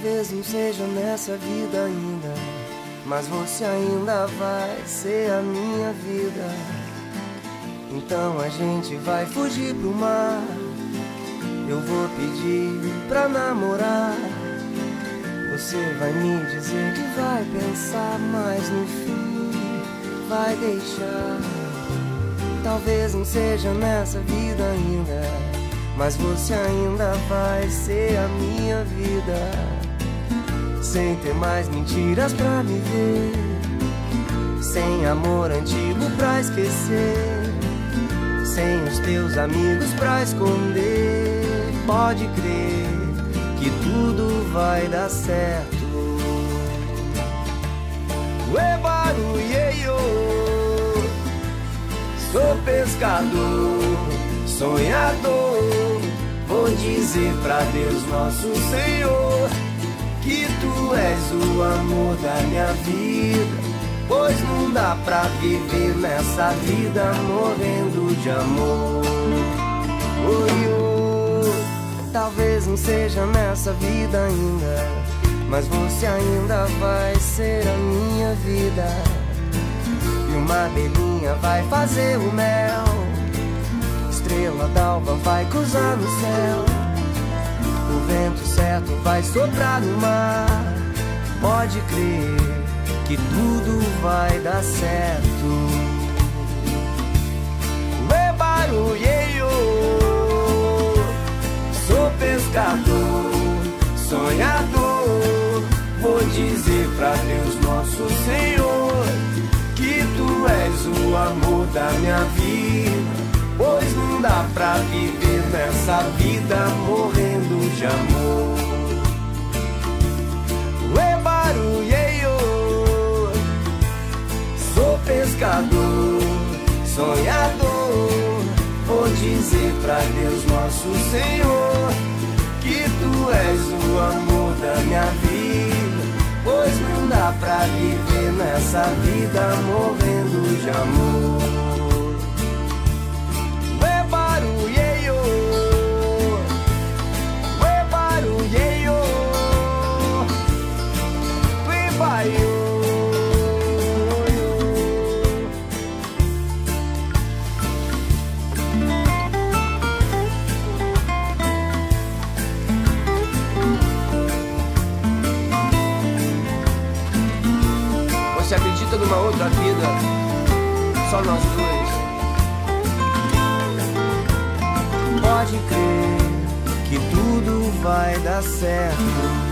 Talvez não seja nessa vida ainda, mas você ainda vai ser a minha vida. Então a gente vai fugir pro mar, eu vou pedir pra namorar. Você vai me dizer que vai pensar, mas no fim vai deixar. Talvez não seja nessa vida ainda, mas você ainda vai ser a minha vida. Sem ter mais mentiras pra me ver, sem amor antigo pra esquecer, sem os teus amigos pra esconder. Pode crer que tudo vai dar certo. Ué, barulheio, sou pescador, sonhador. Vou dizer pra Deus nosso Senhor que tu és o amor da minha vida, pois não dá pra viver nessa vida morrendo de amor. Oi, oi. Talvez não seja nessa vida ainda, mas você ainda vai ser a minha vida. E uma abelhinha vai fazer o mel, estrela d'alva vai cruzar no céu, o vento certo vai soprar no mar. Pode crer que tudo vai dar certo. Ué, barulheio, sou pescador, sonhador. Vou dizer pra Deus nosso Senhor que tu és o amor da minha vida, pois não dá pra viver nessa vida morrendo de amor. Ué, barulheio, sou pescador, sonhador. Vou dizer pra Deus nosso Senhor que tu és o amor da minha vida, pois não dá pra viver nessa vida morrendo de amor. Ué, barulheio, ué, barulheio, ué, barulheio. Você acredita numa outra vida? Só nós dois. Pode crer que tudo vai dar certo.